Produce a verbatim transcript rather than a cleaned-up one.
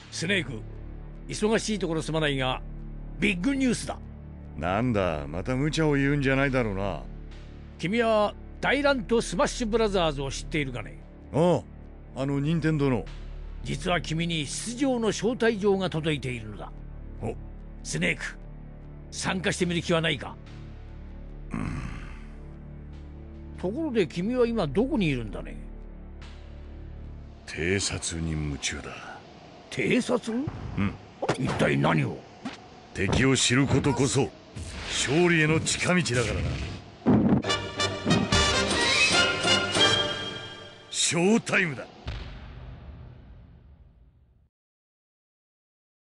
スネーク、忙しいところすまないがビッグニュースだ。 なんだ、また無茶を言うんじゃないだろうな。 君は大乱とスマッシュブラザーズを知っているかね。 ああ、あの任天堂の。 実は君に出場の招待状が届いているのだ。 お、 スネーク、参加してみる気はないか。 うん、 ところで君は今どこにいるんだね。 偵察に夢中だ。 偵察？ うん。 一体何を？ 敵を知ることこそ勝利への近道だからな。ショータイムだ。